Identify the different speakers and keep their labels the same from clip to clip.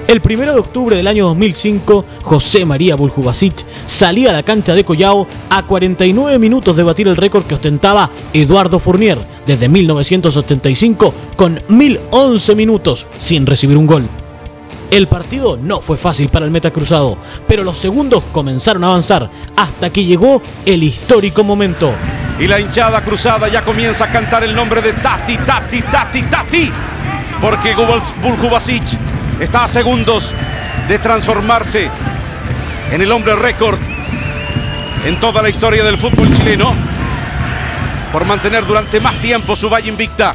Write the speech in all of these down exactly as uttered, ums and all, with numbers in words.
Speaker 1: El primero de octubre del año dos mil cinco, José María Buljubasic salía a la cancha de Collao a cuarenta y nueve minutos de batir el récord que ostentaba Eduardo Fournier desde mil novecientos ochenta y cinco con mil once minutos sin recibir un gol. El partido no fue fácil para el metacruzado, pero los segundos comenzaron a avanzar hasta que llegó el histórico momento.
Speaker 2: Y la hinchada cruzada ya comienza a cantar el nombre de Tati, Tati, Tati, Tati, porque Buljubasic está a segundos de transformarse en el hombre récord en toda la historia del fútbol chileno por mantener durante más tiempo su valla invicta.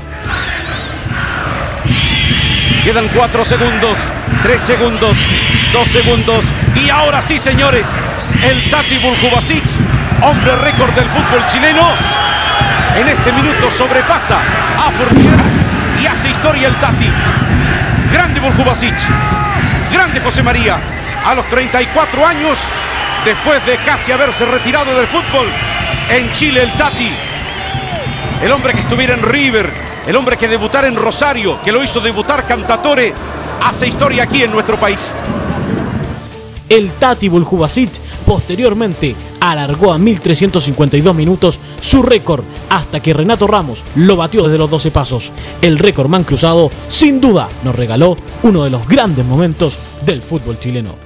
Speaker 2: Quedan cuatro segundos, tres segundos, dos segundos y ahora sí, señores, el Tati Buljubasic, hombre récord del fútbol chileno, en este minuto sobrepasa a Fournier y hace historia el Tati. Grande Buljubasic, grande José María, a los treinta y cuatro años, después de casi haberse retirado del fútbol, en Chile el Tati, el hombre que estuviera en River, el hombre que debutara en Rosario, que lo hizo debutar Cantatore, hace historia aquí en nuestro país.
Speaker 1: El Tati Buljubasic posteriormente alargó a mil trescientos cincuenta y dos minutos su récord hasta que Renato Ramos lo batió desde los doce pasos. El récord man cruzado sin duda nos regaló uno de los grandes momentos del fútbol chileno.